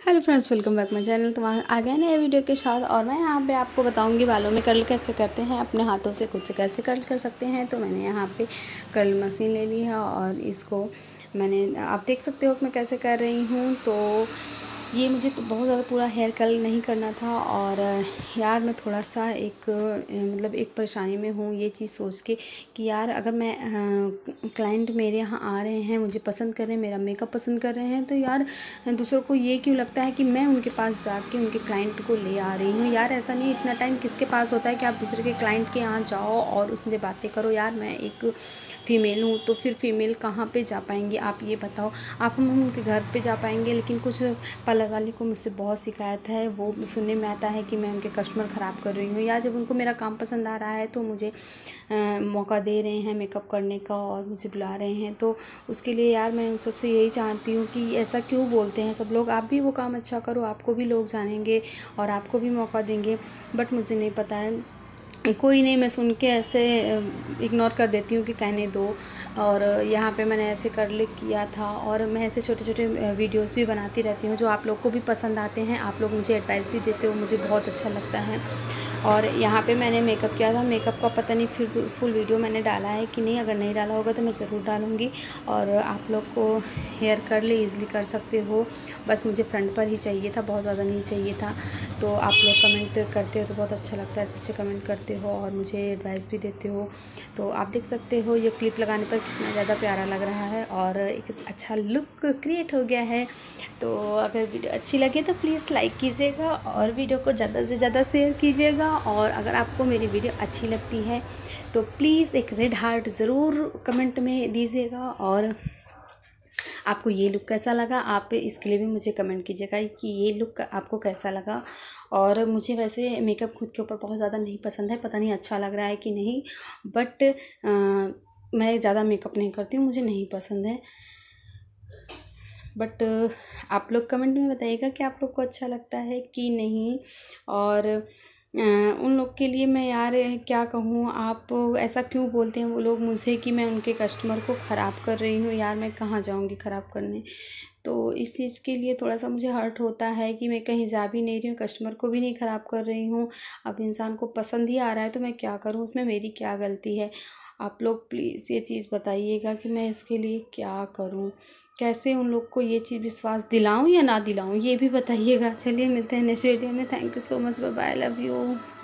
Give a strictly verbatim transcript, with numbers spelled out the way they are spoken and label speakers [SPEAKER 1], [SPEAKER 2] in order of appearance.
[SPEAKER 1] Hello friends, welcome back my channel. तो वहाँ आ गए नए वीडियो के साथ और मैं यहाँ पे आपको बताऊंगी बालों में कर्ल कैसे करते हैं, अपने हाथों से खुद से कैसे कर्ल कर सकते हैं। तो मैंने यहाँ पे कर्ल मशीन ले ली है और इसको मैंने आप देख सकते हो कि मैं कैसे कर रही हूँ। तो ये मुझे तो बहुत ज़्यादा पूरा हेयर कर्ल नहीं करना था और यार मैं थोड़ा सा एक मतलब एक परेशानी में हूँ ये चीज़ सोच के कि यार अगर मैं क्लाइंट मेरे यहाँ आ रहे हैं, मुझे पसंद कर रहे हैं, मेरा मेकअप पसंद कर रहे हैं, तो यार दूसरों को ये क्यों लगता है कि मैं उनके पास जाके उनके क्लाइंट को ले आ रही हूँ। यार ऐसा नहीं, इतना टाइम किसके पास होता है कि आप दूसरे के क्लाइंट के यहाँ जाओ और उससे बातें करो। यार मैं एक फ़ीमेल हूँ तो फिर फीमेल कहाँ पे जा पाएंगी आप ये बताओ। आप हम उनके घर पे जा पाएंगे, लेकिन कुछ पार्लर वाली को मुझसे बहुत शिकायत है, वो सुनने में आता है कि मैं उनके कस्टमर ख़राब कर रही हूँ। या जब उनको मेरा काम पसंद आ रहा है तो मुझे आ, मौका दे रहे हैं मेकअप करने का और मुझे बुला रहे हैं। तो उसके लिए यार मैं उन सबसे यही चाहती हूँ कि ऐसा क्यों बोलते हैं सब लोग। आप भी वो काम अच्छा करो, आपको भी लोग जानेंगे और आपको भी मौका देंगे। बट मुझे नहीं पता है, कोई नहीं, मैं सुन के ऐसे इग्नोर कर देती हूँ कि कहने दो। और यहाँ पे मैंने ऐसे कर ले किया था और मैं ऐसे छोटे छोटे वीडियोस भी बनाती रहती हूँ जो आप लोग को भी पसंद आते हैं। आप लोग मुझे एडवाइस भी देते हो, मुझे बहुत अच्छा लगता है। और यहाँ पे मैंने मेकअप किया था, मेकअप का पता नहीं फिर फुल वीडियो मैंने डाला है कि नहीं, अगर नहीं डाला होगा तो मैं ज़रूर डालूँगी। और आप लोग को हेयर कर्ल ईज़िली कर सकते हो, बस मुझे फ्रंट पर ही चाहिए था, बहुत ज़्यादा नहीं चाहिए था। तो आप लोग कमेंट करते हो तो बहुत अच्छा लगता है, अच्छे अच्छे कमेंट करते हो और मुझे एडवाइस भी देते हो। तो आप देख सकते हो ये क्लिप लगाने पर कितना ज़्यादा प्यारा लग रहा है और एक अच्छा लुक क्रिएट हो गया है। तो अगर वीडियो अच्छी लगे तो प्लीज़ लाइक कीजिएगा और वीडियो को ज़्यादा से ज़्यादा शेयर कीजिएगा। और अगर आपको मेरी वीडियो अच्छी लगती है तो प्लीज़ एक रेड हार्ट ज़रूर कमेंट में दीजिएगा। और आपको ये लुक कैसा लगा, आप इसके लिए भी मुझे कमेंट कीजिएगा कि ये लुक आपको कैसा लगा। और मुझे वैसे मेकअप खुद के ऊपर बहुत ज़्यादा नहीं पसंद है, पता नहीं अच्छा लग रहा है कि नहीं, बट मैं ज़्यादा मेकअप नहीं करती हूँ, मुझे नहीं पसंद है। बट आप लोग कमेंट में बताइएगा कि आप लोग को अच्छा लगता है कि नहीं। और उन लोग के लिए मैं यार क्या कहूँ, आप ऐसा क्यों बोलते हैं वो लोग मुझे कि मैं उनके कस्टमर को ख़राब कर रही हूँ। यार मैं कहाँ जाऊँगी ख़राब करने। तो इस चीज़ के लिए थोड़ा सा मुझे हर्ट होता है कि मैं कहीं जा भी नहीं रही हूँ, कस्टमर को भी नहीं ख़राब कर रही हूँ। अब इंसान को पसंद ही आ रहा है तो मैं क्या करूँ, उसमें मेरी क्या गलती है। आप लोग प्लीज़ ये चीज़ बताइएगा कि मैं इसके लिए क्या करूं, कैसे उन लोग को ये चीज़ विश्वास दिलाऊं या ना दिलाऊं, ये भी बताइएगा। चलिए मिलते हैं नेक्स्ट वीडियो में। Thank you so much, bye bye, love you.